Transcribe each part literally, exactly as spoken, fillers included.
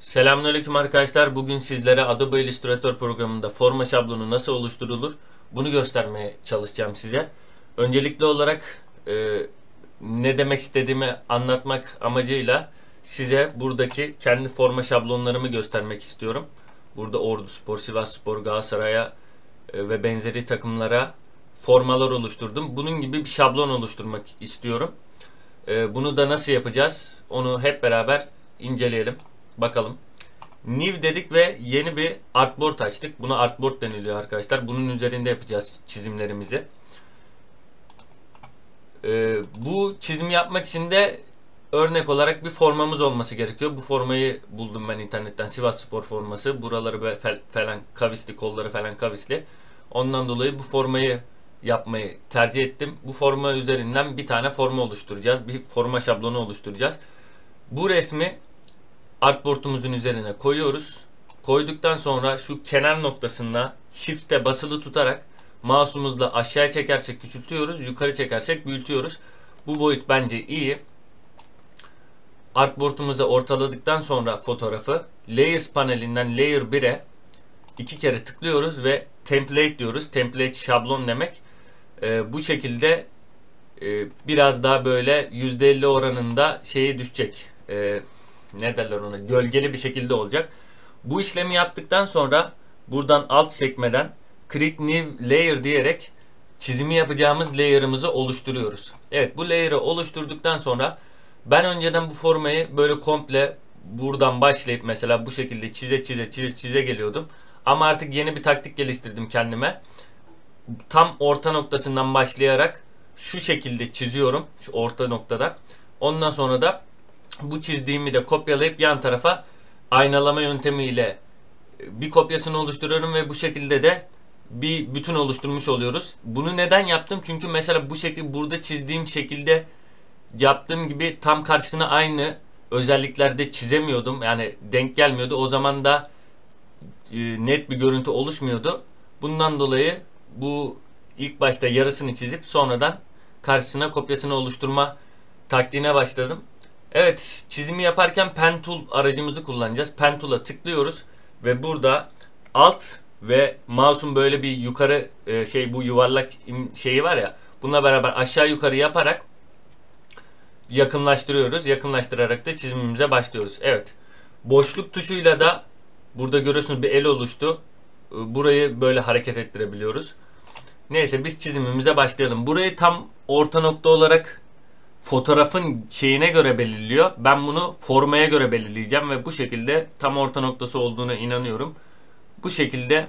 Selamünaleyküm arkadaşlar. Bugün sizlere Adobe Illustrator programında forma şablonu nasıl oluşturulur bunu göstermeye çalışacağım size. Öncelikli olarak e, ne demek istediğimi anlatmak amacıyla size buradaki kendi forma şablonlarımı göstermek istiyorum. Burada Orduspor, Sivasspor, Galatasaray'a e, ve benzeri takımlara formalar oluşturdum. Bunun gibi bir şablon oluşturmak istiyorum. E, bunu da nasıl yapacağız? Onu hep beraber inceleyelim. Bakalım. New dedik ve yeni bir artboard açtık. Buna artboard deniliyor arkadaşlar. Bunun üzerinde yapacağız çizimlerimizi. Ee, bu çizimi yapmak için de örnek olarak bir formamız olması gerekiyor. Bu formayı buldum ben internetten. Sivasspor forması. Buraları böyle falan kavisli, kolları falan kavisli. Ondan dolayı bu formayı yapmayı tercih ettim. Bu forma üzerinden bir tane forma oluşturacağız. Bir forma şablonu oluşturacağız. Bu resmi artboard'umuzun üzerine koyuyoruz. Koyduktan sonra şu kenar noktasına shift'e basılı tutarak mouse'umuzla aşağı çekersek küçültüyoruz, yukarı çekersek büyütüyoruz. Bu boyut bence iyi. Artboard'umuza ortaladıktan sonra fotoğrafı Layers panelinden Layer bire iki kere tıklıyoruz ve Template diyoruz. Template şablon demek. Ee, bu şekilde e, biraz daha böyle yüzde elli oranında şeyi düşecek. Ee, ne derler ona, gölgeli bir şekilde olacak. Bu işlemi yaptıktan sonra buradan alt sekmeden Create New Layer diyerek çizimi yapacağımız layer'ımızı oluşturuyoruz. Evet, bu layer'ı oluşturduktan sonra ben önceden bu formayı böyle komple buradan başlayıp mesela bu şekilde çize çize çize çize geliyordum. Ama artık yeni bir taktik geliştirdim kendime. Tam orta noktasından başlayarak şu şekilde çiziyorum. Şu orta noktada. Ondan sonra da bu çizdiğimi de kopyalayıp yan tarafa aynalama yöntemiyle bir kopyasını oluşturuyorum ve bu şekilde de bir bütün oluşturmuş oluyoruz. Bunu neden yaptım? Çünkü mesela bu şekilde burada çizdiğim şekilde yaptığım gibi tam karşısına aynı özelliklerde çizemiyordum. Yani denk gelmiyordu. O zaman da e, net bir görüntü oluşmuyordu. Bundan dolayı bu ilk başta yarısını çizip sonradan karşısına kopyasını oluşturma taktiğine başladım. Evet, çizimi yaparken Pen Tool aracımızı kullanacağız. Pen Tool'a tıklıyoruz ve burada alt ve mouse'un böyle bir yukarı e, şey bu yuvarlak şeyi var ya, bununla beraber aşağı yukarı yaparak yakınlaştırıyoruz. Yakınlaştırarak da çizimimize başlıyoruz. Evet. Boşluk tuşuyla da burada görüyorsunuz bir el oluştu. Burayı böyle hareket ettirebiliyoruz. Neyse, biz çizimimize başlayalım. Burayı tam orta nokta olarak fotoğrafın şeyine göre belirliyor. Ben bunu formaya göre belirleyeceğim ve bu şekilde tam orta noktası olduğuna inanıyorum. Bu şekilde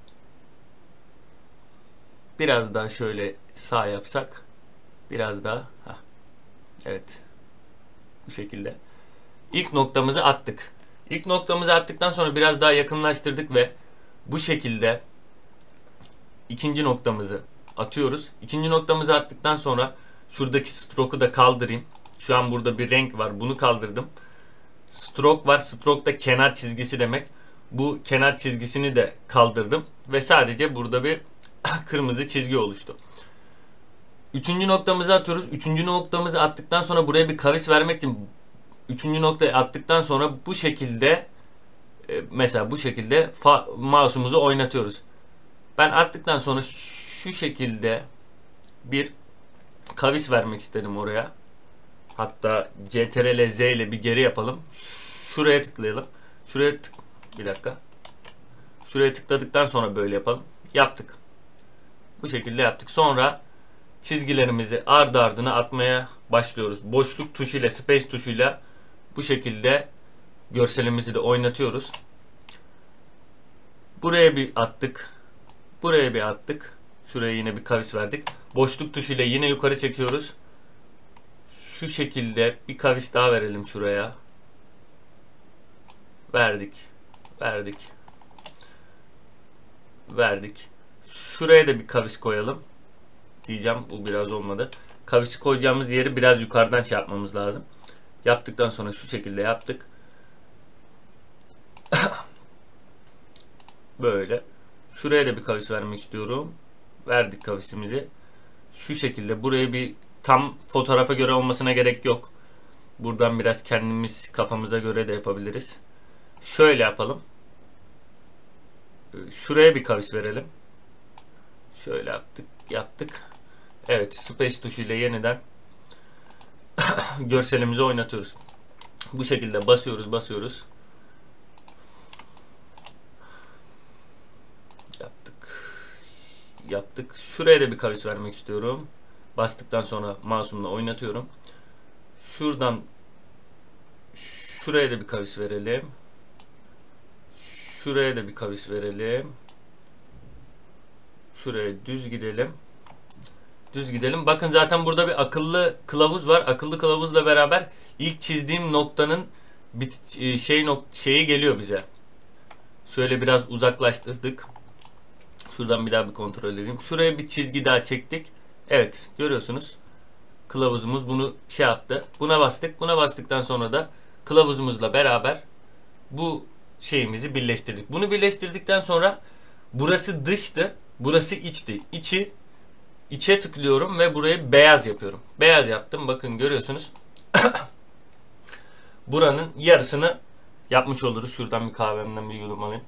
biraz daha şöyle sağ yapsak. Biraz daha. Heh. Evet. Bu şekilde. İlk noktamızı attık. İlk noktamızı attıktan sonra biraz daha yakınlaştırdık ve bu şekilde ikinci noktamızı atıyoruz. İkinci noktamızı attıktan sonra şuradaki stroke'u da kaldırayım. Şu an burada bir renk var. Bunu kaldırdım. Stroke var. Stroke da kenar çizgisi demek. Bu kenar çizgisini de kaldırdım. Ve sadece burada bir kırmızı çizgi oluştu. Üçüncü noktamızı atıyoruz. Üçüncü noktamızı attıktan sonra buraya bir kavis vermek için üçüncü noktayı attıktan sonra bu şekilde mesela bu şekilde mouse'umuzu oynatıyoruz. Ben attıktan sonra şu şekilde bir kavis vermek istedim oraya. Hatta Ctrl Z ile bir geri yapalım. Şuraya tıklayalım. Şuraya tık bir dakika. Şuraya tıkladıktan sonra böyle yapalım. Yaptık. Bu şekilde yaptık. Sonra çizgilerimizi ardı ardına atmaya başlıyoruz. Boşluk tuşuyla, space tuşuyla bu şekilde görselimizi de oynatıyoruz. Buraya bir attık. Buraya bir attık. Şuraya yine bir kavis verdik. Boşluk tuşuyla yine yukarı çekiyoruz. Şu şekilde bir kavis daha verelim şuraya. Verdik. Verdik. Verdik. Şuraya da bir kavis koyalım. Diyeceğim, bu biraz olmadı. Kavisi koyacağımız yeri biraz yukarıdan şey yapmamız lazım. Yaptıktan sonra şu şekilde yaptık. Böyle. Şuraya da bir kavis vermek istiyorum. Verdik kavisimizi. Şu şekilde buraya bir tam fotoğrafa göre olmasına gerek yok. Buradan biraz kendimiz kafamıza göre de yapabiliriz. Şöyle yapalım. Şuraya bir kavis verelim. Şöyle yaptık. Yaptık. Evet. Space tuşuyla yeniden görselimizi oynatıyoruz. Bu şekilde basıyoruz. Basıyoruz. Yaptık. Yaptık. Şuraya da bir kavis vermek istiyorum. Bastıktan sonra mouse'umla oynatıyorum. Şuradan şuraya da bir kavis verelim. Şuraya da bir kavis verelim. Şuraya düz gidelim. Düz gidelim. Bakın zaten burada bir akıllı kılavuz var. Akıllı kılavuzla beraber ilk çizdiğim noktanın bit şey nok şeyi geliyor bize. Şöyle biraz uzaklaştırdık. Şuradan bir daha bir kontrol edeyim. Şuraya bir çizgi daha çektik. Evet, görüyorsunuz. Kılavuzumuz bunu şey yaptı. Buna bastık. Buna bastıktan sonra da kılavuzumuzla beraber bu şeyimizi birleştirdik. Bunu birleştirdikten sonra burası dıştı. Burası içti. İçi içe tıklıyorum ve burayı beyaz yapıyorum. Beyaz yaptım. Bakın görüyorsunuz. Buranın yarısını yapmış oluruz. Şuradan bir kahvemden bir yudum alayım.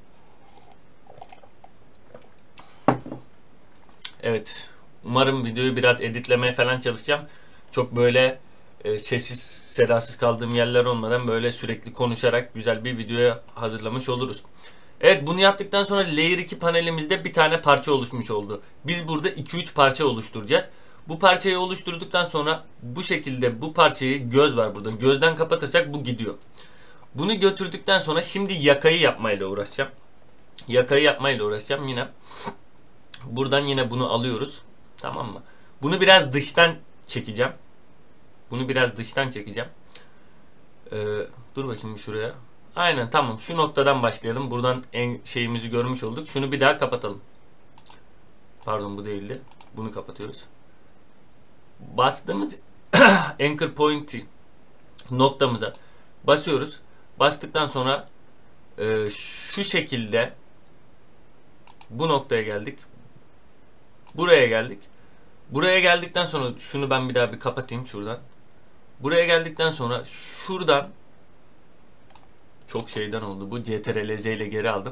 Evet. Umarım videoyu biraz editlemeye falan çalışacağım. Çok böyle e, sessiz sedasız kaldığım yerler olmadan böyle sürekli konuşarak güzel bir videoya hazırlamış oluruz. Evet, bunu yaptıktan sonra Layer iki panelimizde bir tane parça oluşmuş oldu. Biz burada iki üç parça oluşturacağız. Bu parçayı oluşturduktan sonra bu şekilde bu parçayı, göz var burada. Gözden kapatırsak bu gidiyor. Bunu götürdükten sonra şimdi yakayı yapmayla uğraşacağım. Yakayı yapmayla uğraşacağım yine. Buradan yine bunu alıyoruz. Tamam mı? Bunu biraz dıştan çekeceğim. Bunu biraz dıştan çekeceğim. Ee, dur bakayım şuraya. Aynen, tamam. Şu noktadan başlayalım. Buradan en şeyimizi görmüş olduk. Şunu bir daha kapatalım. Pardon, bu değildi. Bunu kapatıyoruz. Bastığımız anchor point'i noktamıza basıyoruz. Bastıktan sonra e, şu şekilde bu noktaya geldik. Buraya geldik. Buraya geldikten sonra şunu ben bir daha bir kapatayım şuradan. Buraya geldikten sonra şuradan çok şeyden oldu bu. C T R L Z ile geri aldım.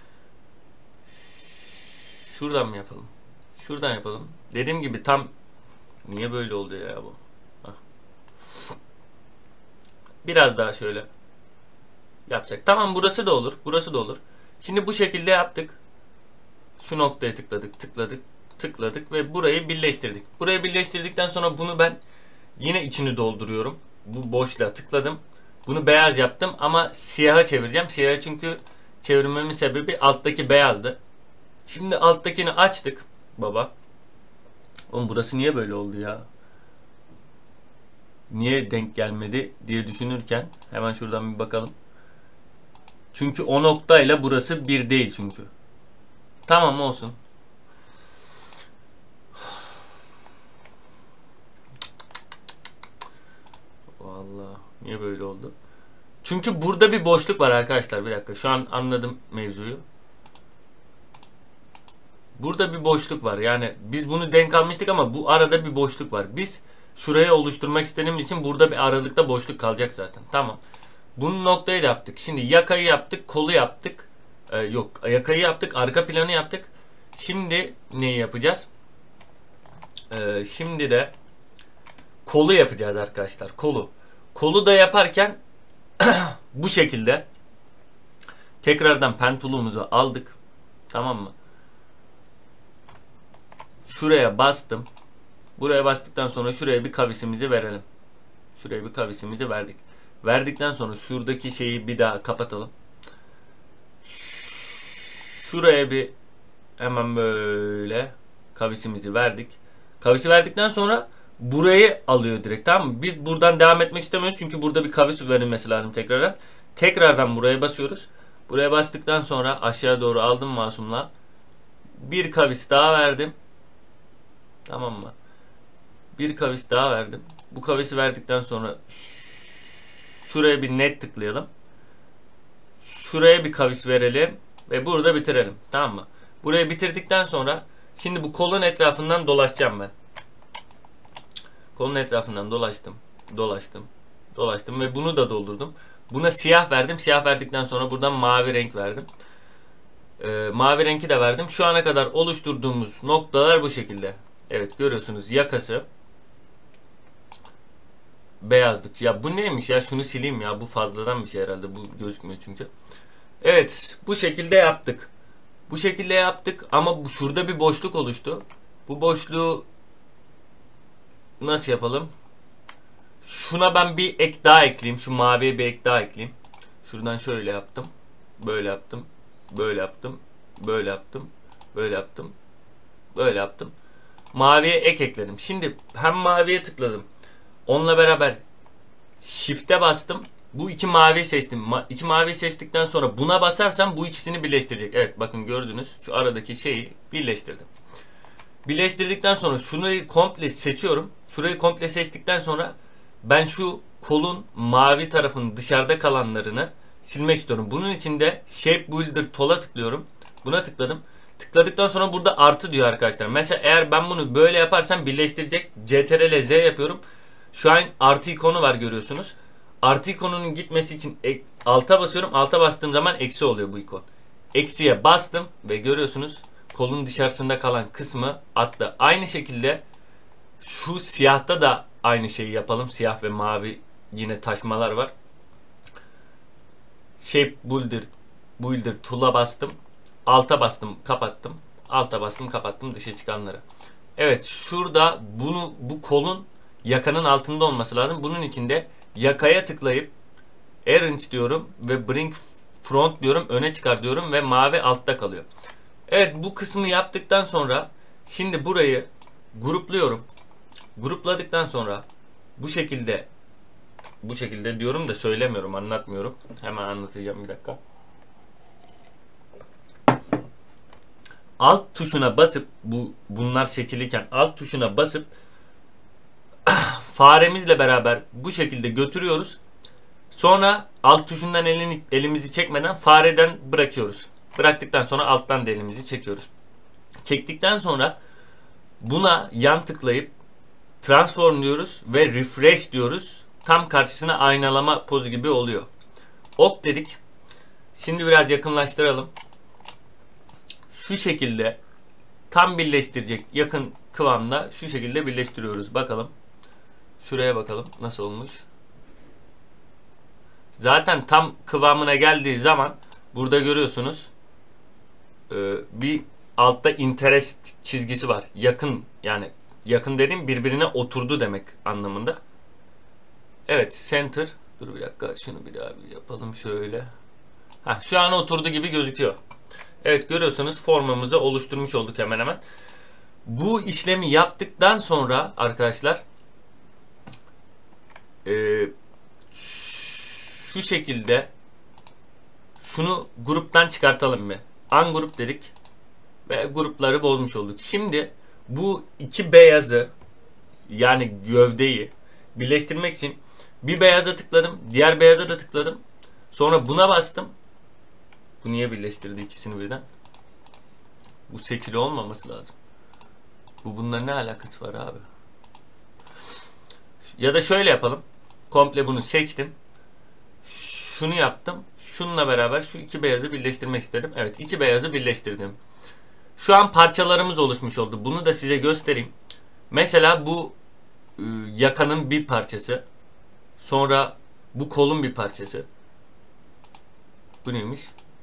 Şuradan mı yapalım? Şuradan yapalım. Dediğim gibi tam niye böyle oldu ya bu? Hah. Biraz daha şöyle yapacak. Tamam, burası da olur. Burası da olur. Şimdi bu şekilde yaptık. Şu noktaya tıkladık, tıkladık, tıkladık ve burayı birleştirdik. Burayı birleştirdikten sonra bunu ben yine içini dolduruyorum. Bu boşluğa tıkladım. Bunu beyaz yaptım ama siyaha çevireceğim. Siyaha çünkü çevirmemin sebebi alttaki beyazdı. Şimdi alttakini açtık baba. Oğlum burası niye böyle oldu ya? Niye denk gelmedi diye düşünürken hemen şuradan bir bakalım. Çünkü o noktayla burası bir değil çünkü. Tamam, olsun. Vallahi niye böyle oldu? Çünkü burada bir boşluk var arkadaşlar. Bir dakika, şu an anladım mevzuyu. Burada bir boşluk var. Yani biz bunu denk almıştık ama bu arada bir boşluk var. Biz şurayı oluşturmak istediğimiz için burada bir aralıkta boşluk kalacak zaten. Tamam. Bunun noktayı da yaptık. Şimdi yakayı yaptık, kolu yaptık. Ee, yok, yakayı yaptık, arka planı yaptık. Şimdi neyi yapacağız? Ee, şimdi de kolu yapacağız arkadaşlar. Kolu. Kolu da yaparken bu şekilde tekrardan pen tool'umuzu aldık. Tamam mı? Şuraya bastım. Buraya bastıktan sonra şuraya bir kavisimizi verelim. Şuraya bir kavisimizi verdik. Verdikten sonra şuradaki şeyi bir daha kapatalım. Şuraya bir hemen böyle kavisimizi verdik. Kavisi verdikten sonra burayı alıyor direkt, tamam mı? Biz buradan devam etmek istemiyoruz çünkü burada bir kavis verilmesi lazım tekrardan. Tekrardan buraya basıyoruz. Buraya bastıktan sonra aşağı doğru aldım masumla. Bir kavis daha verdim. Tamam mı? Bir kavis daha verdim. Bu kavisi verdikten sonra şuraya bir net tıklayalım. Şuraya bir kavis verelim ve burada bitirelim. Tamam mı? Burayı bitirdikten sonra şimdi bu kolun etrafından dolaşacağım ben. Kolun etrafından dolaştım. Dolaştım. Dolaştım ve bunu da doldurdum. Buna siyah verdim. Siyah verdikten sonra buradan mavi renk verdim. Ee, mavi renki de verdim. Şu ana kadar oluşturduğumuz noktalar bu şekilde. Evet, görüyorsunuz yakası. Beyazlık. Ya bu neymiş ya? Şunu sileyim ya. Bu fazladan bir şey herhalde. Bu gözükmüyor çünkü. Evet, bu şekilde yaptık. Bu şekilde yaptık ama bu, şurada bir boşluk oluştu. Bu boşluğu nasıl yapalım? Şuna ben bir ek daha ekleyeyim. Şu maviye bir ek daha ekleyeyim. Şuradan şöyle yaptım. Böyle yaptım. Böyle yaptım. Böyle yaptım. Böyle yaptım. Böyle yaptım. Maviye ek ekledim. Şimdi hem maviye tıkladım. Onunla beraber Shift'e bastım. Bu iki maviyi seçtim. Ma iki maviyi seçtikten sonra buna basarsam bu ikisini birleştirecek. Evet, bakın gördünüz. Şu aradaki şeyi birleştirdim. Birleştirdikten sonra şunu komple seçiyorum. Şurayı komple seçtikten sonra ben şu kolun mavi tarafının dışarıda kalanlarını silmek istiyorum. Bunun için de Shape Builder Tool'a tıklıyorum. Buna tıkladım. Tıkladıktan sonra burada artı diyor arkadaşlar. Mesela eğer ben bunu böyle yaparsam birleştirecek. C T R L Z yapıyorum. Şu an artı ikonu var, görüyorsunuz. Artı ikonunun gitmesi için alta basıyorum. Alta bastığım zaman eksi oluyor bu ikon. Eksiye bastım ve görüyorsunuz kolun dışarısında kalan kısmı attı. Aynı şekilde şu siyahta da aynı şeyi yapalım. Siyah ve mavi yine taşmalar var. Shape Builder Builder Tool'a bastım. Alta bastım, kapattım. Alta bastım, kapattım dışa çıkanları. Evet, şurada bunu bu kolun yakanın altında olması lazım. Bunun için de yakaya tıklayıp Arrange diyorum ve Bring Front diyorum, öne çıkar diyorum ve mavi altta kalıyor. Evet, bu kısmı yaptıktan sonra şimdi burayı grupluyorum. Grupladıktan sonra bu şekilde bu şekilde diyorum da söylemiyorum, anlatmıyorum. Hemen anlatacağım, bir dakika. Alt tuşuna basıp bu bunlar seçilirken alt tuşuna basıp faremizle beraber bu şekilde götürüyoruz. Sonra alt tuşundan elini, elimizi çekmeden fareden bırakıyoruz. Bıraktıktan sonra alttan da elimizi çekiyoruz. Çektikten sonra buna yan tıklayıp transform diyoruz ve refresh diyoruz. Tam karşısına aynalama pozu gibi oluyor. Ok dedik. Şimdi biraz yakınlaştıralım. Şu şekilde tam birleştirecek yakın kıvamda şu şekilde birleştiriyoruz. Bakalım. Şuraya bakalım nasıl olmuş. Zaten tam kıvamına geldiği zaman burada görüyorsunuz bir altta interest çizgisi var. Yakın, yani yakın dediğim birbirine oturdu demek anlamında. Evet, center. Dur bir dakika, şunu bir daha bir yapalım şöyle. Heh, şu an oturdu gibi gözüküyor. Evet, görüyorsunuz formamızı oluşturmuş olduk hemen hemen. Bu işlemi yaptıktan sonra arkadaşlar e, şu şekilde şunu gruptan çıkartalım mı? Ungroup dedik ve grupları bozmuş olduk. Şimdi bu iki beyazı, yani gövdeyi birleştirmek için bir beyaza tıkladım, diğer beyaza da tıkladım. Sonra buna bastım. Bu niye birleştirdi ikisini birden? Bu seçili olmaması lazım. Bu bununla ne alakası var abi? Ya da şöyle yapalım. Komple bunu seçtim. Şunu yaptım. Şununla beraber şu iki beyazı birleştirmek istedim. Evet, iki beyazı birleştirdim. Şu an parçalarımız oluşmuş oldu. Bunu da size göstereyim. Mesela bu e, yakanın bir parçası. Sonra bu kolun bir parçası. Bu neymiş?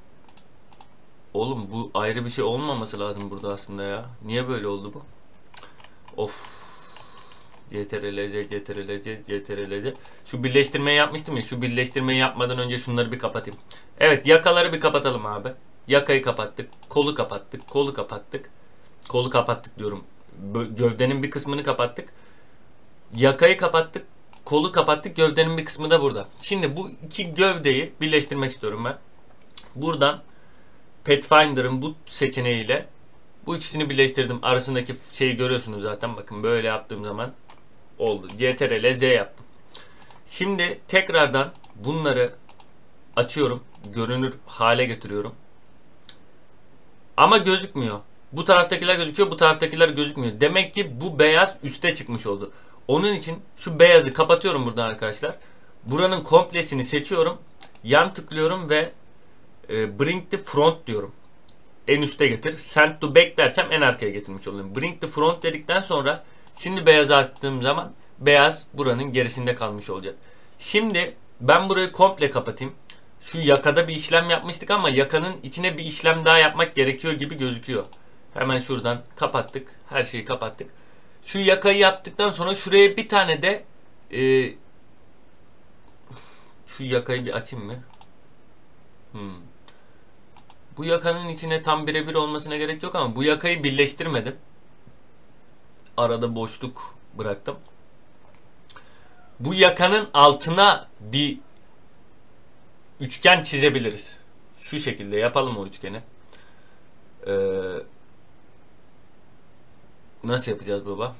Oğlum bu ayrı bir şey olmaması lazım burada aslında ya. Niye böyle oldu bu? Of. C T R L C, C T R L C, C T R L C. Şu birleştirmeyi yapmıştım ya. Şu birleştirmeyi yapmadan önce şunları bir kapatayım. Evet, yakaları bir kapatalım abi. Yakayı kapattık. Kolu kapattık. Kolu kapattık. Kolu kapattık diyorum. Gövdenin bir kısmını kapattık. Yakayı kapattık. Kolu kapattık. Gövdenin bir kısmı da burada. Şimdi bu iki gövdeyi birleştirmek istiyorum ben. Buradan Pathfinder'ın bu seçeneğiyle bu ikisini birleştirdim. Arasındaki şeyi görüyorsunuz zaten. Bakın böyle yaptığım zaman oldu. C T R L Z yaptım. Şimdi tekrardan bunları açıyorum. Görünür hale getiriyorum. Ama gözükmüyor. Bu taraftakiler gözüküyor. Bu taraftakiler gözükmüyor. Demek ki bu beyaz üste çıkmış oldu. Onun için şu beyazı kapatıyorum buradan arkadaşlar. Buranın komplesini seçiyorum. yan tıklıyorum ve e, bring the front diyorum. En üste getir. Send to back dersem en arkaya getirmiş oluyorum. Bring the front dedikten sonra şimdi beyaz attığım zaman beyaz buranın gerisinde kalmış olacak. Şimdi ben burayı komple kapatayım. Şu yakada bir işlem yapmıştık ama yakanın içine bir işlem daha yapmak gerekiyor gibi gözüküyor. Hemen şuradan kapattık. Her şeyi kapattık. Şu yakayı yaptıktan sonra şuraya bir tane de e, şu yakayı bir açayım mı? Hmm. Bu yakanın içine tam birebir olmasına gerek yok ama bu yakayı birleştirmedim. Arada boşluk bıraktım. Bu yakanın altına bir üçgen çizebiliriz. Şu şekilde yapalım o üçgeni. Ee, nasıl yapacağız baba?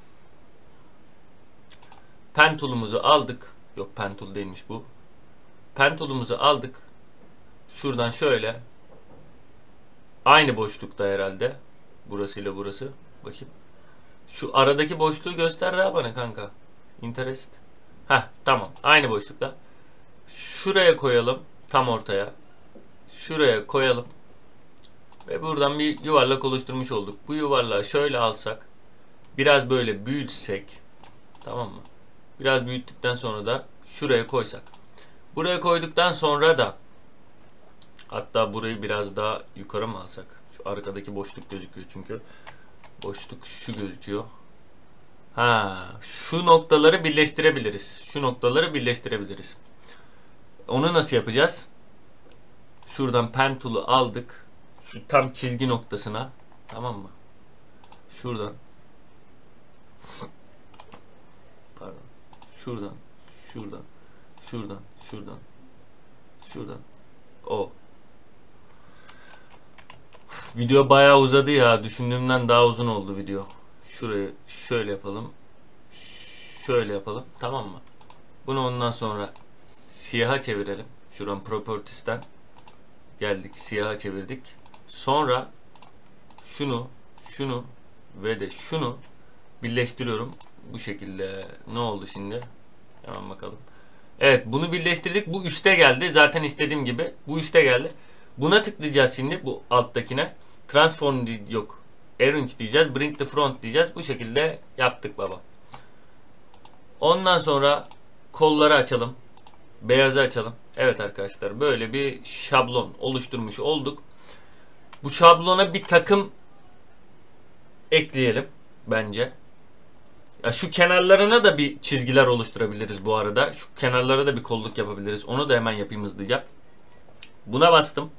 Pen tool'umuzu aldık. Yok, pen tool değilmiş bu. Pen tool'umuzu aldık. Şuradan şöyle. Aynı boşlukta herhalde. Burasıyla burası. Bakayım. Şu aradaki boşluğu göster daha bana kanka. Interest. Heh, tamam. Aynı boşlukta. Şuraya koyalım. Tam ortaya. Şuraya koyalım. Ve buradan bir yuvarlak oluşturmuş olduk. Bu yuvarlağı şöyle alsak. Biraz böyle büyütsek. Tamam mı? Biraz büyüttükten sonra da şuraya koysak. Buraya koyduktan sonra da hatta burayı biraz daha yukarı mı alsak? Şu arkadaki boşluk gözüküyor çünkü. Boşluk şu gözüküyor. Ha, şu noktaları birleştirebiliriz. Şu noktaları birleştirebiliriz. Onu nasıl yapacağız? Şuradan pen tool'u aldık. Şu tam çizgi noktasına. Tamam mı? Şuradan. Pardon. Şuradan. Şuradan. Şuradan. Şuradan. Şuradan. O. Video bayağı uzadı ya. Düşündüğümden daha uzun oldu video. Şurayı şöyle yapalım. Şöyle yapalım. Tamam mı? Bunu ondan sonra siyaha çevirelim. Şuradan Properties'ten geldik. Siyaha çevirdik. Sonra şunu, şunu ve de şunu birleştiriyorum. Bu şekilde. Ne oldu şimdi? Hemen bakalım. Evet, bunu birleştirdik. Bu üste geldi. Zaten istediğim gibi. Bu üste geldi. Buna tıklayacağız şimdi. Bu alttakine. Transform yok. Arrange diyeceğiz. Bring the front diyeceğiz. Bu şekilde yaptık baba. Ondan sonra kolları açalım. Beyazı açalım. Evet arkadaşlar, böyle bir şablon oluşturmuş olduk. Bu şablona bir takım ekleyelim bence. Ya şu kenarlarına da bir çizgiler oluşturabiliriz bu arada. Şu kenarlara da bir kolluk yapabiliriz. Onu da hemen yapayım hızlıca. Buna bastım.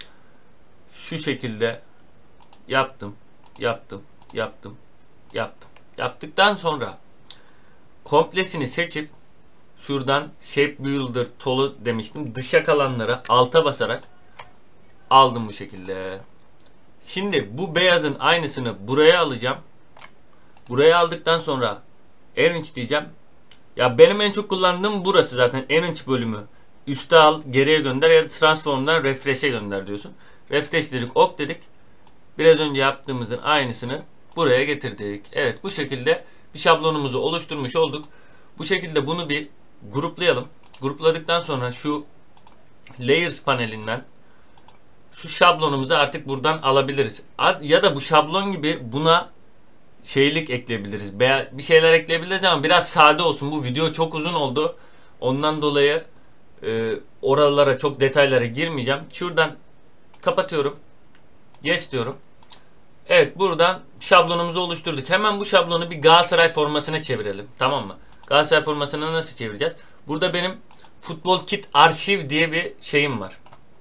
Şu şekilde yaptım. Yaptım. Yaptım. Yaptım. Yaptıktan sonra komplesini seçip şuradan Shape Builder tool'u demiştim. Dışa kalanları alta basarak aldım bu şekilde. Şimdi bu beyazın aynısını buraya alacağım. Buraya aldıktan sonra Arrange diyeceğim. Ya benim en çok kullandığım burası zaten. Arrange bölümü. Üste al, geriye gönder ya da Transform'dan Refresh'e gönder diyorsun. Refresh dedik, ok dedik. Biraz önce yaptığımızın aynısını buraya getirdik. Evet, bu şekilde bir şablonumuzu oluşturmuş olduk. Bu şekilde bunu bir gruplayalım. Grupladıktan sonra şu Layers panelinden şu şablonumuzu artık buradan alabiliriz. Ya da bu şablon gibi buna şeylik ekleyebiliriz. Bir şeyler ekleyebiliriz ama biraz sade olsun. Bu video çok uzun oldu. Ondan dolayı e, oralara çok detaylara girmeyeceğim. Şuradan kapatıyorum. Yes diyorum. Evet, buradan şablonumuzu oluşturduk. Hemen bu şablonu bir Galatasaray formasına çevirelim. Tamam mı? Galatasaray formasına nasıl çevireceğiz? Burada benim Futbol Kit Arşiv diye bir şeyim var.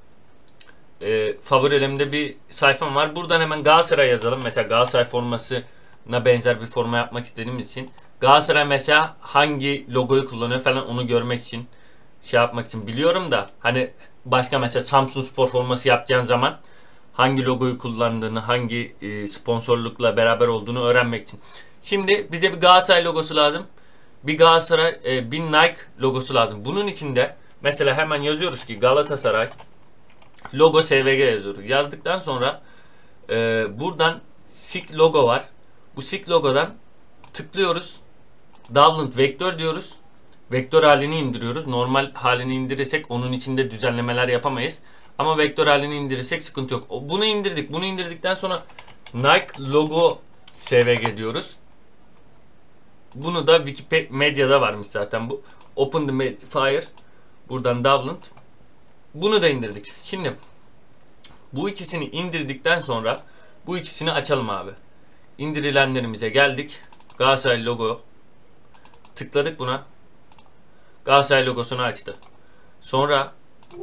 E, favorilerimde bir sayfam var. Buradan hemen Galatasaray yazalım. Mesela Galatasaray formasına benzer bir forma yapmak istediğimiz için. Galatasaray mesela hangi logoyu kullanıyor falan, onu görmek için, şey yapmak için. Biliyorum da hani başka mesela Samsunspor forması yapacağın zaman hangi logoyu kullandığını, hangi e, sponsorlukla beraber olduğunu öğrenmek için. Şimdi bize bir Galatasaray logosu lazım. Bir Galatasaray, e, bir Nike logosu lazım. Bunun için de mesela hemen yazıyoruz ki Galatasaray logo S V G yazıyoruz. Yazdıktan sonra e, buradan Sig logo var. Bu Sig logodan tıklıyoruz. Download vektör diyoruz. vektör halini indiriyoruz. Normal halini indirirsek onun içinde düzenlemeler yapamayız. Ama vektör halini indirirsek sıkıntı yok. Bunu indirdik. Bunu indirdikten sonra Nike logo S V G diyoruz. Bunu da Wikipedia'da varmış zaten bu. Open the Fire. Buradan download. Bunu da indirdik. Şimdi bu ikisini indirdikten sonra bu ikisini açalım abi. İndirilenlerimize geldik. Galatasaray logo. Tıkladık buna. Galatasaray logosunu açtı. Sonra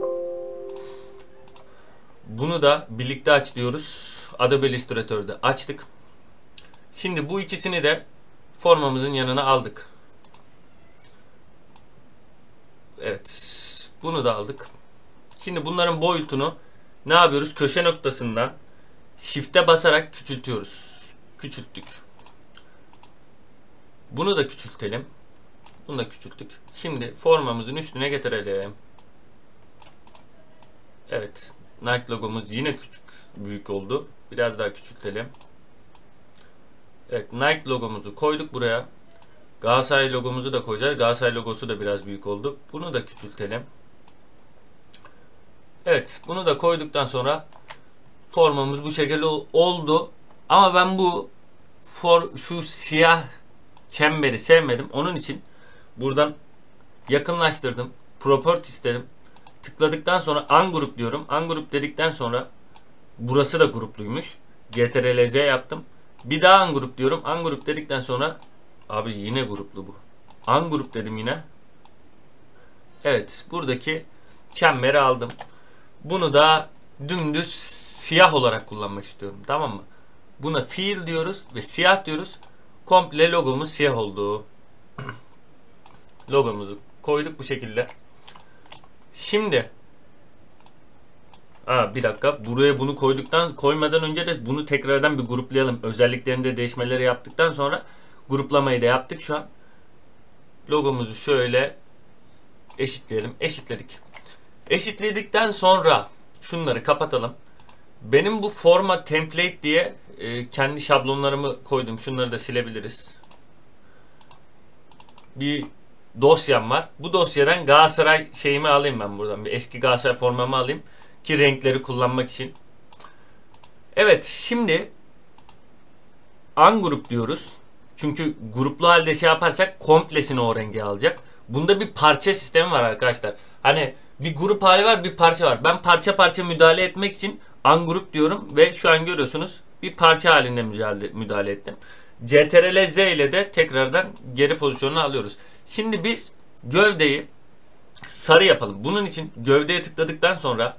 bunu da birlikte aç diyoruz. Adobe Illustrator'da açtık. Şimdi bu ikisini de formamızın yanına aldık. Evet. Bunu da aldık. Şimdi bunların boyutunu ne yapıyoruz? Köşe noktasından Shift'e basarak küçültüyoruz. Küçülttük. Bunu da küçültelim. Bunu da küçülttük. Şimdi formamızın üstüne getirelim. Evet. Nike logomuz yine küçük, büyük oldu. Biraz daha küçültelim. Evet. Nike logomuzu koyduk buraya. Galatasaray logomuzu da koyacağız. Galatasaray logosu da biraz büyük oldu. Bunu da küçültelim. Evet. Bunu da koyduktan sonra formamız bu şekilde oldu. Ama ben bu for, şu siyah çemberi sevmedim. Onun için buradan yakınlaştırdım. Properties dedim. Tıkladıktan sonra ungroup diyorum. Ungroup dedikten sonra burası da grupluymuş. G T R L Z yaptım. Bir daha ungroup diyorum. Ungroup dedikten sonra abi yine gruplu bu. Ungroup dedim yine. Evet. Buradaki çemberi aldım. Bunu da dümdüz siyah olarak kullanmak istiyorum. Tamam mı? Buna fill diyoruz ve siyah diyoruz. Komple logomuz siyah oldu. Logomuzu koyduk bu şekilde. Şimdi Aa, bir dakika. Buraya bunu koyduktan koymadan önce de bunu tekrardan bir gruplayalım. Özelliklerinde değişmeleri yaptıktan sonra gruplamayı da yaptık şu an. Logomuzu şöyle eşitleyelim. Eşitledik. Eşitledikten sonra şunları kapatalım. Benim bu forma template diye e, kendi şablonlarımı koydum. Şunları da silebiliriz. Bir dosyam var. Bu dosyadan Galatasaray şeyimi alayım ben buradan. Bir eski Galatasaray formamı alayım ki renkleri kullanmak için. Evet, şimdi ungroup diyoruz. Çünkü gruplu halde şey yaparsak komplesini o rengi alacak. Bunda bir parça sistemi var arkadaşlar. Hani bir grup hali var, bir parça var. Ben parça parça müdahale etmek için ungroup diyorum ve şu an görüyorsunuz bir parça halinde müdahale, müdahale ettim. C T R L Z ile de tekrardan geri pozisyonuna alıyoruz. Şimdi biz gövdeyi sarı yapalım. Bunun için gövdeye tıkladıktan sonra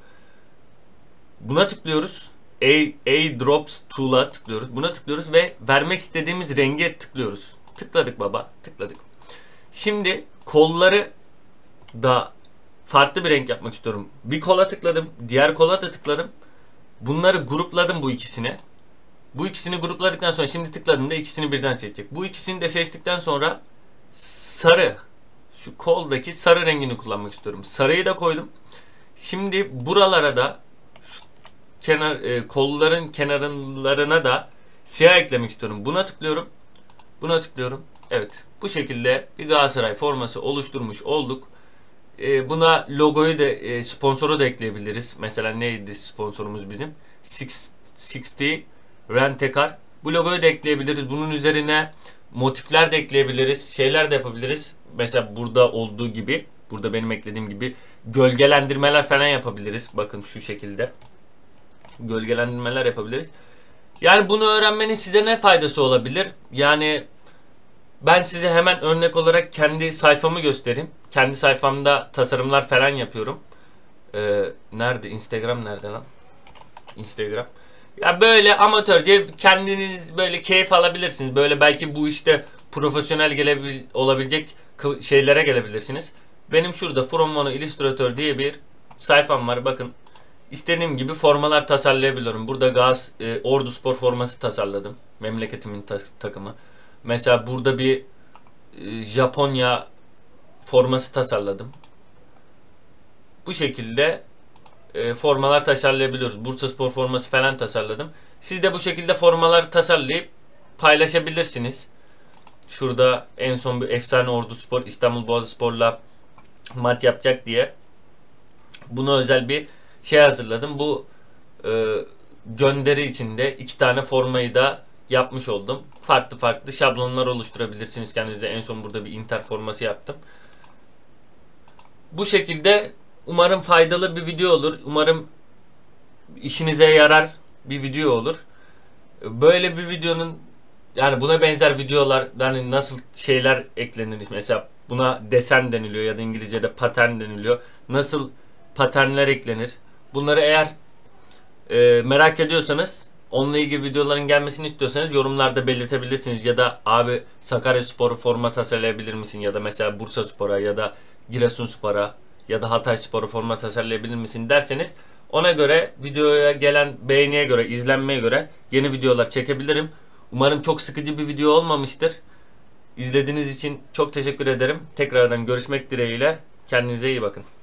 buna tıklıyoruz. A, A Drops Tool'a tıklıyoruz. Buna tıklıyoruz ve vermek istediğimiz renge tıklıyoruz. Tıkladık baba. Tıkladık. Şimdi kolları da farklı bir renk yapmak istiyorum. Bir kola tıkladım. Diğer kola da tıkladım. Bunları grupladım bu ikisine. Bu ikisini grupladıktan sonra şimdi tıkladığımda ikisini birden seçecek. Bu ikisini de seçtikten sonra sarı, şu koldaki sarı rengini kullanmak istiyorum. Sarıyı da koydum. Şimdi buralara da şu kenar e, kolların kenarlarına da siyah eklemek istiyorum. Buna tıklıyorum. Buna tıklıyorum. Evet. Bu şekilde bir Galatasaray forması oluşturmuş olduk. E, buna logoyu da e, sponsoru da ekleyebiliriz. Mesela neydi sponsorumuz bizim? altmış Rentekar. Bu logoyu da ekleyebiliriz. Bunun üzerine motifler de ekleyebiliriz. Şeyler de yapabiliriz. Mesela burada olduğu gibi. Burada benim eklediğim gibi gölgelendirmeler falan yapabiliriz. Bakın şu şekilde. Gölgelendirmeler yapabiliriz. Yani bunu öğrenmenin size ne faydası olabilir? Yani ben size hemen örnek olarak kendi sayfamı göstereyim. Kendi sayfamda tasarımlar falan yapıyorum. Ee, nerede? Instagram nerede lan? Instagram. Ya böyle amatörce kendiniz böyle keyif alabilirsiniz. Böyle belki bu işte profesyonel gelebil olabilecek şeylere gelebilirsiniz. Benim şurada From Mono Illustrator diye bir sayfam var. Bakın istediğim gibi formalar tasarlayabiliyorum. Burada Gaz e, Ordu Spor forması tasarladım. Memleketimin ta takımı. Mesela burada bir e, Japonya forması tasarladım. Bu şekilde e, formalar tasarlayabiliyoruz. Bursaspor forması falan tasarladım. Siz de bu şekilde formalar tasarlayıp paylaşabilirsiniz. şurada en son bir efsane Orduspor İstanbul Boğazispor'la maç yapacak diye buna özel bir şey hazırladım. Bu e, gönderi içinde iki tane formayı da yapmış oldum. Farklı farklı şablonlar oluşturabilirsiniz kendinize. En son burada bir Inter forması yaptım. Bu şekilde umarım faydalı bir video olur. Umarım işinize yarar bir video olur. Böyle bir videonun, yani buna benzer videolar, yani nasıl şeyler eklenir, mesela buna desen deniliyor ya da İngilizce'de pattern deniliyor. Nasıl paternler eklenir? Bunları eğer e, merak ediyorsanız, onunla ilgili videoların gelmesini istiyorsanız yorumlarda belirtebilirsiniz. Ya da abi Sakaryaspor'u forma tasarlayabilir misin? Ya da mesela Bursaspor'a ya da Giresunspor'a ya da Hatayspor'u forma tasarlayabilir misin derseniz, ona göre videoya gelen beğeniye göre, izlenmeye göre yeni videolar çekebilirim. Umarım çok sıkıcı bir video olmamıştır. İzlediğiniz için çok teşekkür ederim. Tekrardan görüşmek dileğiyle. Kendinize iyi bakın.